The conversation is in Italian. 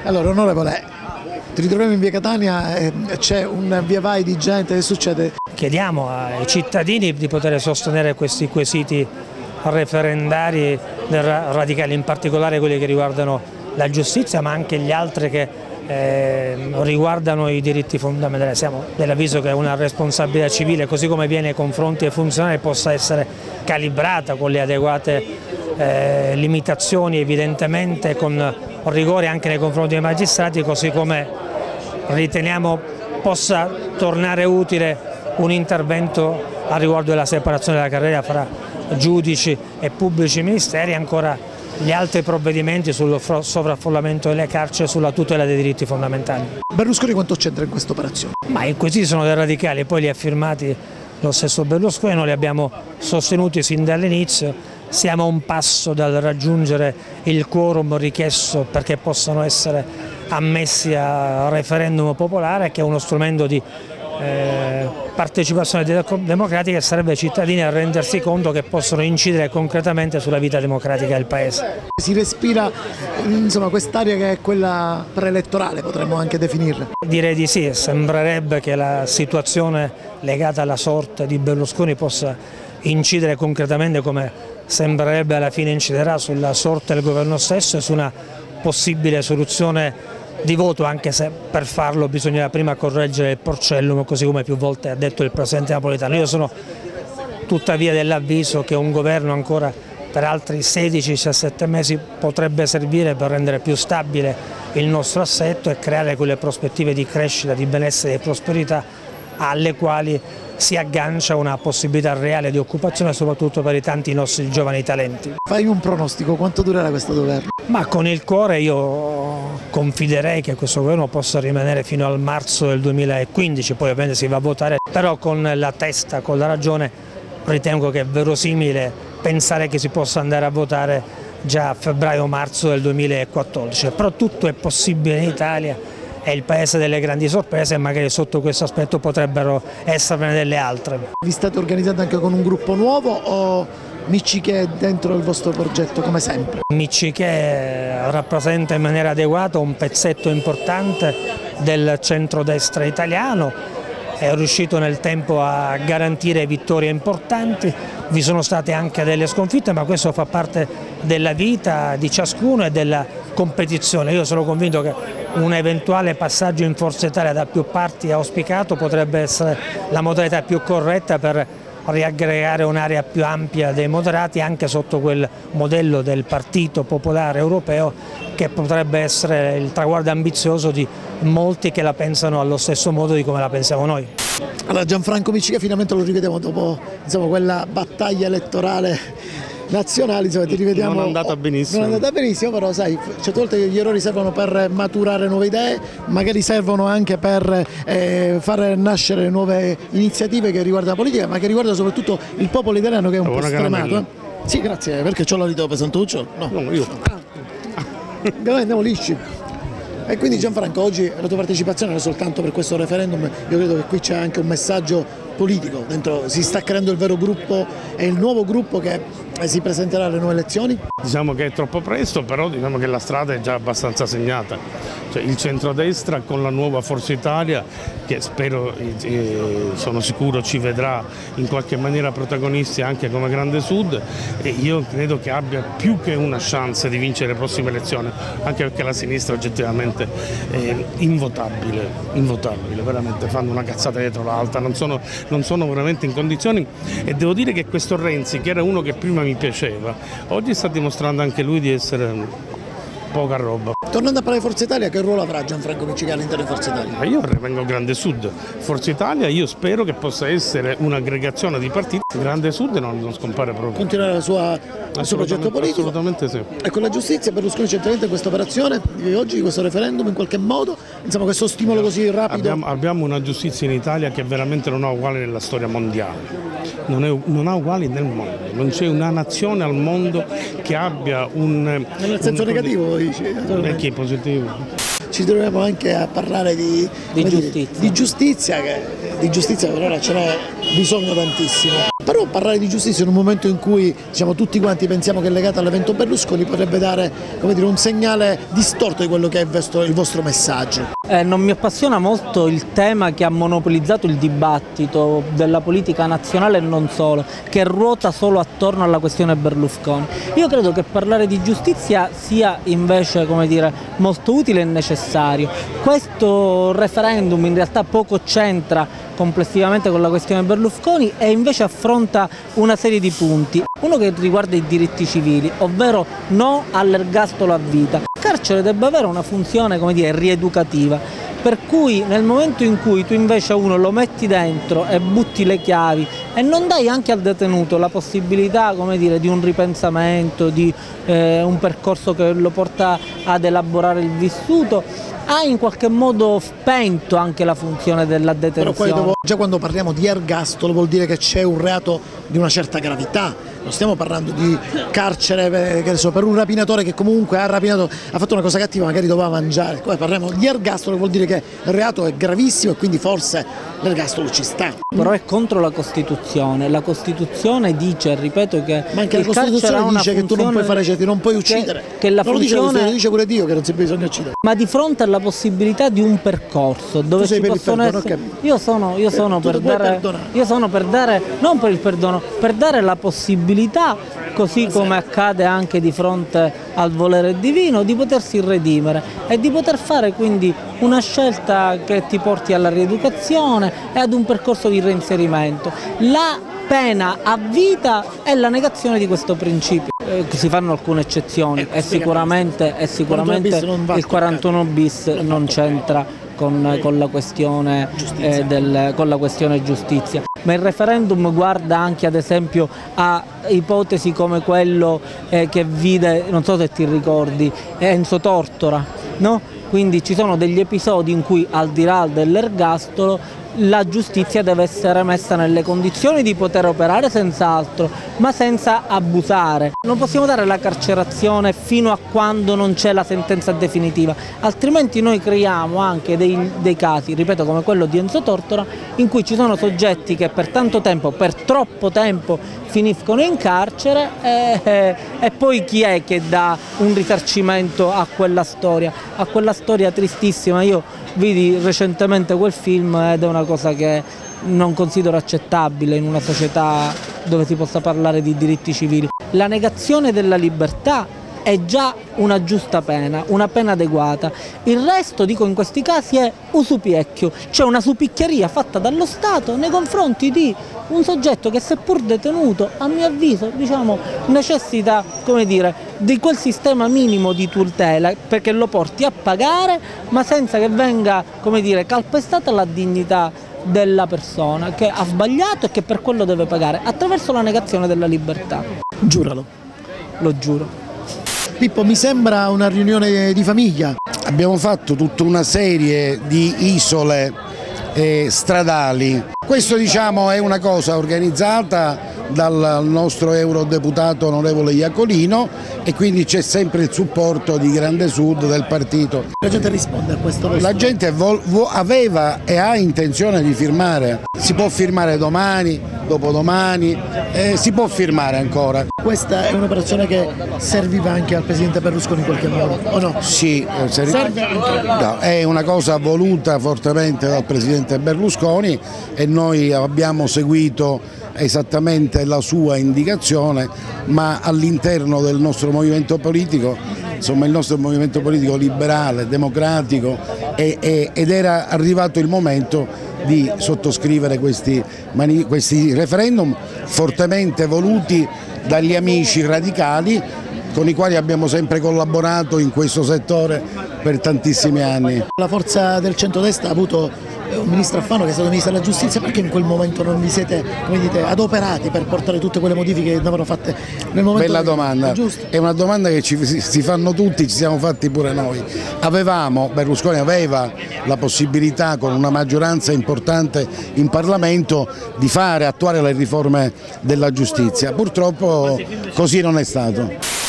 Allora, onorevole, ti ritroviamo in via Catania e c'è un via vai di gente, che succede? Chiediamo ai cittadini di poter sostenere questi quesiti referendari radicali, in particolare quelli che riguardano la giustizia, ma anche gli altri che riguardano i diritti fondamentali. Siamo dell'avviso che una responsabilità civile, così come viene nei confronti dei funzionari, possa essere calibrata con le adeguate limitazioni, evidentemente con rigore anche nei confronti dei magistrati, così come riteniamo possa tornare utile un intervento a riguardo della separazione della carriera fra giudici e pubblici ministeri, ancora gli altri provvedimenti sul sovraffollamento delle carceri e sulla tutela dei diritti fondamentali. Berlusconi quanto c'entra in questa operazione? Ma i quesiti sono dei radicali, poi li ha firmati lo stesso Berlusconi, noi li abbiamo sostenuti sin dall'inizio, siamo a un passo dal raggiungere il quorum richiesto perché possano essere ammessi a referendum popolare, che è uno strumento di partecipazione democratica, che serve ai cittadini a rendersi conto che possono incidere concretamente sulla vita democratica del Paese. Si respira insomma quest'area che è quella preelettorale, potremmo anche definirla? Direi di sì, sembrerebbe che la situazione legata alla sorte di Berlusconi possa incidere concretamente, come sembrerebbe alla fine inciderà, sulla sorte del governo stesso e su una possibile soluzione di voto, anche se per farlo bisogna prima correggere il Porcellum, così come più volte ha detto il Presidente Napolitano. Io sono tuttavia dell'avviso che un governo ancora per altri 16-17 mesi potrebbe servire per rendere più stabile il nostro assetto e creare quelle prospettive di crescita, di benessere e di prosperità alle quali si aggancia una possibilità reale di occupazione, soprattutto per i tanti nostri giovani talenti. Fai un pronostico, quanto durerà questo governo? Ma con il cuore io confiderei che questo governo possa rimanere fino al marzo del 2015, poi ovviamente si va a votare, però con la testa, con la ragione, ritengo che è verosimile pensare che si possa andare a votare già a febbraio-marzo del 2014, però tutto è possibile in Italia. È il paese delle grandi sorprese e magari sotto questo aspetto potrebbero esserne delle altre. Vi state organizzando anche con un gruppo nuovo o Miccichè è dentro il vostro progetto come sempre? Miccichè rappresenta in maniera adeguata un pezzetto importante del centrodestra italiano, è riuscito nel tempo a garantire vittorie importanti, vi sono state anche delle sconfitte, ma questo fa parte della vita di ciascuno e della competizione. Io sono convinto che un eventuale passaggio in Forza Italia da più parti auspicato potrebbe essere la modalità più corretta per riaggregare un'area più ampia dei moderati, anche sotto quel modello del Partito Popolare Europeo, che potrebbe essere il traguardo ambizioso di molti che la pensano allo stesso modo di come la pensiamo noi. Allora, Gianfranco Miccichè finalmente lo rivediamo dopo quella battaglia elettorale nazionale, ti rivediamo. Non è andata benissimo. Non è andata benissimo, però sai, certe volte gli errori servono per maturare nuove idee, magari servono anche per far nascere nuove iniziative che riguardano la politica, ma che riguardano soprattutto il popolo italiano, che è un po' stremato. Sì, grazie, perché c'ho l'olito pesantuccio? No, io. Andiamo lisci. E quindi Gianfranco, oggi la tua partecipazione non è soltanto per questo referendum, io credo che qui c'è anche un messaggio politico, dentro si sta creando il vero gruppo e il nuovo gruppo che si presenterà alle nuove elezioni? Diciamo che è troppo presto, però diciamo che la strada è già abbastanza segnata. Cioè, il centrodestra con la nuova Forza Italia, che spero, sono sicuro ci vedrà in qualche maniera protagonisti anche come Grande Sud, e io credo che abbia più che una chance di vincere le prossime elezioni, anche perché la sinistra oggettivamente è invotabile, veramente fanno una cazzata dietro l'altra, non sono veramente in condizioni, e devo dire che questo Renzi, che era uno che prima mi piaceva, oggi sta dimostrando anche lui di essere poca roba. Tornando a parlare di Forza Italia, che ruolo avrà Gianfranco Miccichè all'interno di Forza Italia? Ma io vengo Grande Sud, Forza Italia io spero che possa essere un'aggregazione di partiti, Grande Sud non scompare proprio. Continuerà il suo progetto politico? Assolutamente sì. E con la giustizia Berlusconi certamente in questa operazione di oggi, di questo referendum, in qualche modo, insomma, questo stimolo così rapido? Abbiamo una giustizia in Italia che veramente non ha uguali nella storia mondiale, non ha uguali nel mondo, non c'è una nazione al mondo che abbia un... Nel senso negativo dici? Che è positivo. Ci troviamo anche a parlare di giustizia, che di giustizia per ora ce n'è bisogno tantissimo. Però parlare di giustizia in un momento in cui diciamo, tutti quanti pensiamo che è legato all'evento Berlusconi potrebbe dare un segnale distorto di quello che è il vostro messaggio. Non mi appassiona molto il tema che ha monopolizzato il dibattito della politica nazionale e non solo, che ruota solo attorno alla questione Berlusconi. Io credo che parlare di giustizia sia invece molto utile e necessario. Questo referendum in realtà poco c'entra complessivamente con la questione Berlusconi e invece affronta una serie di punti. Uno che riguarda i diritti civili, ovvero no all'ergastolo a vita. Il carcere debba avere una funzione rieducativa, per cui nel momento in cui tu invece uno lo metti dentro e butti le chiavi e non dai anche al detenuto la possibilità di un ripensamento, di un percorso che lo porta ad elaborare il vissuto, ha in qualche modo spento anche la funzione della detenzione. Però poi già quando parliamo di ergastolo vuol dire che c'è un reato di una certa gravità. Non stiamo parlando di carcere per un rapinatore che comunque ha rapinato, ha fatto una cosa cattiva, magari doveva mangiare. Poi parliamo di ergastolo, vuol dire che il reato è gravissimo e quindi forse l'ergastolo ci sta. Però è contro la Costituzione. La Costituzione dice, ripeto, che ma anche la Costituzione dice che tu non puoi fare certi, non puoi uccidere. Che la funzione... lo dice pure Dio che non si bisogna uccidere. Ma di fronte alla possibilità di un percorso dove ci possono essere... Io sono per dare, non per il perdono, per dare la possibilità, così come accade anche di fronte al volere divino, di potersi redimere e di poter fare quindi una scelta che ti porti alla rieducazione e ad un percorso di reinserimento. La pena a vita è la negazione di questo principio. Si fanno alcune eccezioni e sicuramente il 41 bis non c'entra con la questione giustizia. Ma il referendum guarda anche ad esempio a ipotesi come quello che vide, non so se ti ricordi, Enzo Tortora, no? Quindi ci sono degli episodi in cui al di là dell'ergastolo la giustizia deve essere messa nelle condizioni di poter operare senz'altro, ma senza abusare. Non possiamo dare la carcerazione fino a quando non c'è la sentenza definitiva, altrimenti noi creiamo anche dei casi, ripeto, come quello di Enzo Tortora, in cui ci sono soggetti che per tanto tempo, per troppo tempo, finiscono in carcere e poi chi è che dà un risarcimento a quella storia tristissima. Io vidi recentemente quel film ed è una cosa che non considero accettabile in una società dove si possa parlare di diritti civili. La negazione della libertà è già una giusta pena, una pena adeguata. Il resto, dico in questi casi, è usupiecchio, cioè una supiccheria fatta dallo Stato nei confronti di un soggetto che seppur detenuto, a mio avviso, necessita, di quel sistema minimo di tutela perché lo porti a pagare, ma senza che venga, calpestata la dignità della persona che ha sbagliato e che per quello deve pagare, attraverso la negazione della libertà. Giuralo. Lo giuro. Pippo, mi sembra una riunione di famiglia. Abbiamo fatto tutta una serie di isole stradali. Questo è una cosa organizzata dal nostro eurodeputato onorevole Iacolino e quindi c'è sempre il supporto di Grande Sud del partito. La gente risponde a questo? La gente aveva e ha intenzione di firmare. Si può firmare domani, dopodomani, si può firmare ancora. Questa è un'operazione che serviva anche al Presidente Berlusconi in qualche modo, o no? Sì, serve anche. No, è una cosa voluta fortemente dal Presidente Berlusconi e noi abbiamo seguito esattamente la sua indicazione, ma all'interno del nostro movimento politico, il nostro movimento politico liberale, democratico, ed era arrivato il momento di sottoscrivere questi referendum fortemente voluti dagli amici radicali con i quali abbiamo sempre collaborato in questo settore per tantissimi anni. La forza del centrodestra ha avuto un ministro Alfano che è stato ministro della giustizia, perché in quel momento non vi siete adoperati per portare tutte quelle modifiche che andavano fatte nel momento? Bella domanda, è una domanda che si fanno tutti, ci siamo fatti pure noi. Berlusconi aveva la possibilità con una maggioranza importante in Parlamento di attuare le riforme della giustizia, purtroppo così non è stato.